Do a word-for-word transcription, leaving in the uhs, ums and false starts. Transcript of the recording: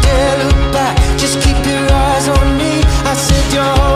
dare look back, just keep your eyes on me. I said you're